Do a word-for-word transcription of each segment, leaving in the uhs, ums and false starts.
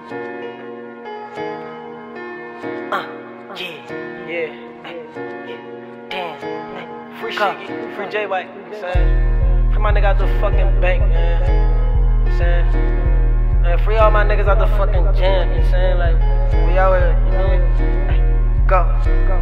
Uh, yeah, yeah, yeah, damn, free shit, free J White, you know what I'm saying? Free my nigga out the fucking bank, man, you know what I'm saying? Man, free all my niggas out the fucking jam, you know what I'm saying? Like, we out here, you know? Hey, go, go.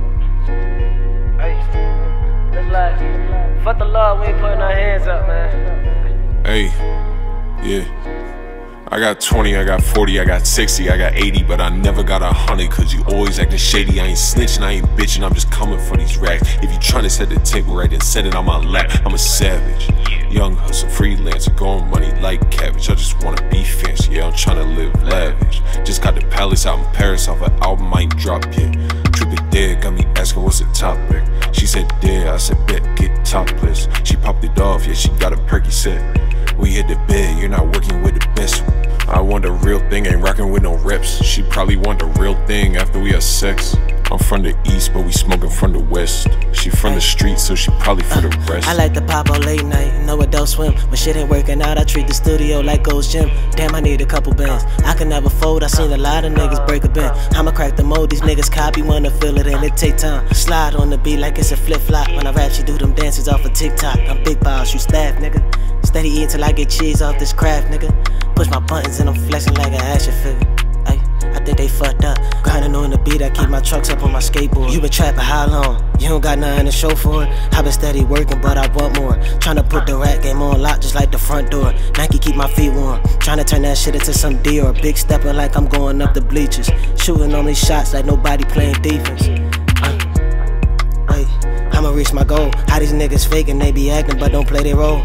Hey, let's like, fuck the law, we ain't putting our hands up, man. Hey, yeah. I got twenty, I got forty, I got sixty, I got eighty, but I never got a hundred, cause you always acting shady. I ain't snitching, I ain't bitching, I'm just coming for these racks. If you tryna set the table right, then set it on my lap. I'm a savage, young hustle, freelancer, going money like cabbage. I just wanna be fancy, yeah, I'm tryna live lavish. Just got the Palace out in Paris, off an album I ain't dropped yet. Truth be dead, got me asking what's the topic. She said dead, I said bet, get topless. She popped it off, yeah, she got a perky set. We hit the bed, you're not working with the best. I want the real thing, ain't rocking with no reps. She probably want the real thing after we have sex. I'm from the east, but we smoking from the west. She from the street, so she probably for the rest. I like the pop on late night, no adult swim. When shit ain't working out, I treat the studio like Ghost Gym. Damn, I need a couple bands. I can never fold, I seen a lot of niggas break a bend. I'ma crack the mold, these niggas copy, wanna feel it and it take time. Slide on the beat like it's a flip-flop. When I rap, she do them dances off of TikTok. I'm big boss, you staff, nigga. Steady eating till I get cheese off this craft, nigga. Push my buttons and I'm flexing like an action figure. Ay, I think they fucked up. Grinding on the beat, I keep my trucks up on my skateboard. You been trapping how long? You don't got nothing to show for it. I been steady working, but I want more. Tryna put the rap game on lock just like the front door. Nike keep my feet warm. Tryna turn that shit into some D or a big stepper like I'm going up the bleachers. Shooting on these shots like nobody playing defense. Ay, ay, I'ma reach my goal. How these niggas faking, they be acting but don't play their role.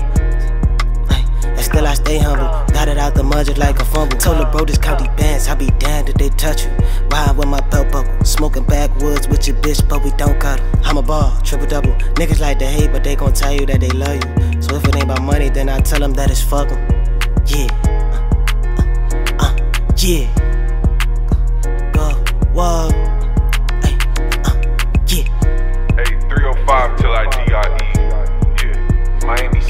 Still I stay humble, got it out the mud just like a fumble. Told her bro, just count these bands, I be damned if they touch you. Ride with my belt buckle, smoking backwoods with your bitch, but we don't cuddle. I'm a ball, triple double. Niggas like to hate, but they gon' tell you that they love you. So if it ain't about money, then I tell them that it's fuck 'em. Yeah, uh, uh, uh, yeah. Go, whoa, hey, uh, yeah. Hey, three oh five till I D I E. Yeah, Miami